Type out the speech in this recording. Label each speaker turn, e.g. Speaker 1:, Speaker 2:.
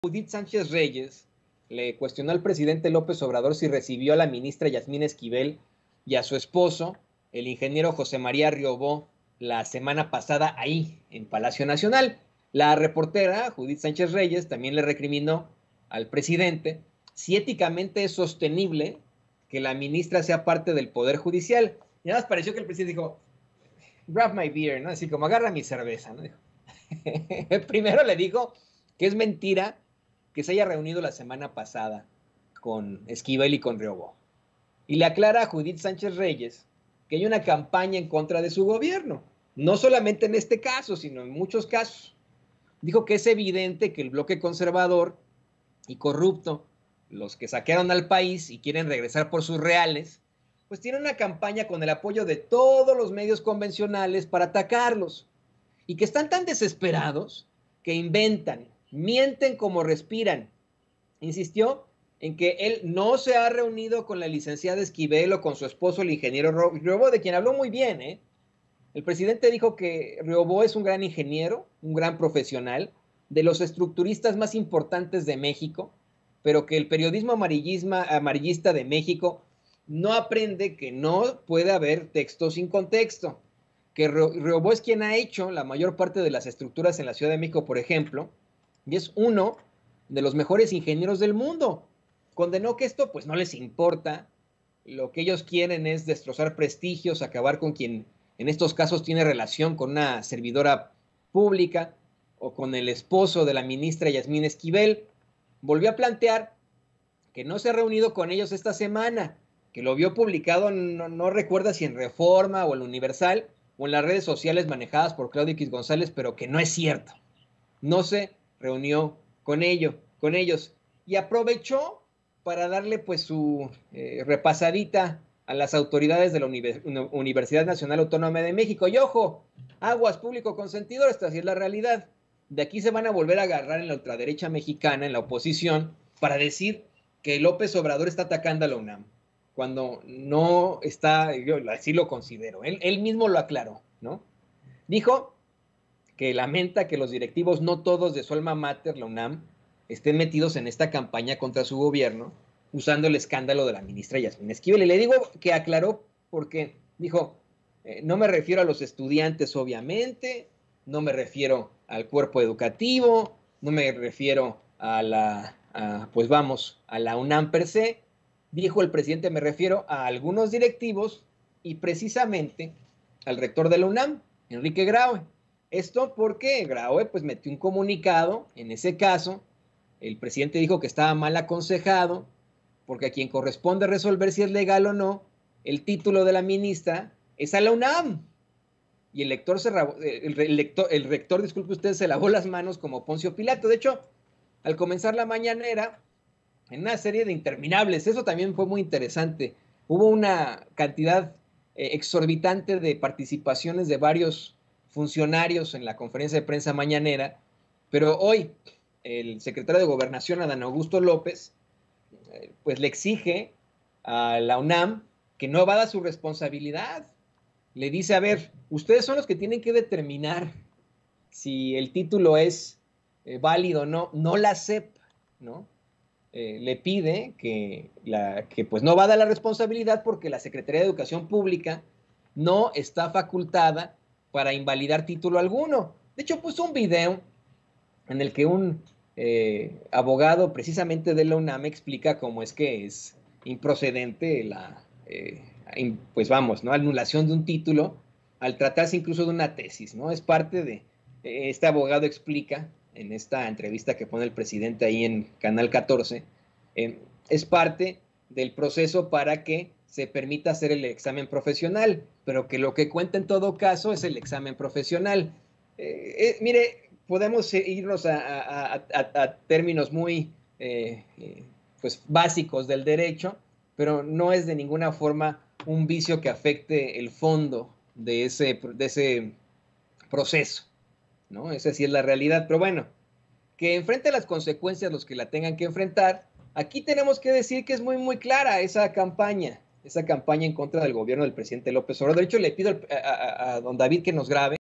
Speaker 1: Judith Sánchez Reyes le cuestionó al presidente López Obrador si recibió a la ministra Yasmín Esquivel y a su esposo, el ingeniero José María Riobó, la semana pasada ahí, en Palacio Nacional. La reportera Judith Sánchez Reyes también le recriminó al presidente si éticamente es sostenible que la ministra sea parte del Poder Judicial. Y nada más pareció que el presidente dijo, grab my beer, ¿no? Así como agarra mi cerveza, ¿no? Primero le dijo que es mentira que se haya reunido la semana pasada con Esquivel y con Riobó. Y le aclara a Judith Sánchez Reyes que hay una campaña en contra de su gobierno, no solamente en este caso, sino en muchos casos. Dijo que es evidente que el bloque conservador y corrupto, los que saquearon al país y quieren regresar por sus reales, pues tiene una campaña con el apoyo de todos los medios convencionales para atacarlos. Y que están tan desesperados que inventan, mienten como respiran. Insistió en que él no se ha reunido con la licenciada Esquivel o con su esposo, el ingeniero Riobó, de quien habló muy bien, ¿eh? El presidente dijo que Riobó es un gran ingeniero, un gran profesional, de los estructuristas más importantes de México, pero que el periodismo amarillista de México no aprende que no puede haber texto sin contexto, que Riobó es quien ha hecho la mayor parte de las estructuras en la Ciudad de México, por ejemplo, y es uno de los mejores ingenieros del mundo. Condenó que esto pues no les importa, lo que ellos quieren es destrozar prestigios, acabar con quien en estos casos tiene relación con una servidora pública o con el esposo de la ministra Yasmín Esquivel. Volvió a plantear que no se ha reunido con ellos esta semana, que lo vio publicado, no recuerda si en Reforma o en Universal o en las redes sociales manejadas por Claudio X González, pero que no es cierto. No se reunió con ellos y aprovechó para darle pues su repasadita a las autoridades de la Universidad Nacional Autónoma de México. Y ojo, aguas público consentidor, esta sí es la realidad. De aquí se van a volver a agarrar en la ultraderecha mexicana, en la oposición, para decir que López Obrador está atacando a la UNAM, cuando no está, yo así lo considero. Él mismo lo aclaró, ¿no? Dijo que lamenta que los directivos, no todos de su alma mater, la UNAM, estén metidos en esta campaña contra su gobierno, usando el escándalo de la ministra Yasmín Esquivel. Y le digo que aclaró porque dijo, no me refiero a los estudiantes, obviamente, no me refiero al cuerpo educativo, no me refiero a la, pues vamos, a la UNAM per se. Dijo el presidente, me refiero a algunos directivos y precisamente al rector de la UNAM, Enrique Graue. Esto porque Graue pues metió un comunicado, en ese caso, el presidente dijo que estaba mal aconsejado, porque a quien corresponde resolver si es legal o no, el título de la ministra es a la UNAM. Y el rector, disculpe usted, se lavó las manos como Poncio Pilato. De hecho, al comenzar la mañanera, en una serie de interminables, eso también fue muy interesante, hubo una cantidad exorbitante de participaciones de varios funcionarios en la conferencia de prensa mañanera, pero hoy el secretario de Gobernación, Adán Augusto López, pues le exige a la UNAM que no evada su responsabilidad. Le dice, a ver, ustedes son los que tienen que determinar si el título es válido o no, no la SEP, ¿no? Le pide que pues no evada la responsabilidad porque la Secretaría de Educación Pública no está facultada para invalidar título alguno. De hecho, puso un video en el que un abogado precisamente de la UNAM explica cómo es que es improcedente la, pues vamos, ¿no? Anulación de un título al tratarse incluso de una tesis, ¿no? Es parte de, este abogado explica en esta entrevista que pone el presidente ahí en Canal 14, es parte del proceso para que se permita hacer el examen profesional, pero que lo que cuenta en todo caso es el examen profesional. Mire, podemos irnos a términos muy pues básicos del derecho, pero no es de ninguna forma un vicio que afecte el fondo de ese proceso, ¿no? Esa sí es la realidad, pero bueno, que enfrente las consecuencias los que la tengan que enfrentar. Aquí tenemos que decir que es muy, muy clara esa campaña en contra del gobierno del presidente López Obrador. De hecho, le pido a don David que nos grabe